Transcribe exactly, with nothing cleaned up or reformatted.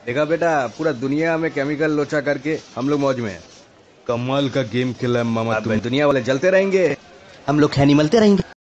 देखा बेटा, पूरा दुनिया में केमिकल लोचा करके हम लोग मौज में हैं। कमाल का गेम खेला है मामा अब तुम। दुनिया वाले जलते रहेंगे, हम लोग खैनी मलते रहेंगे।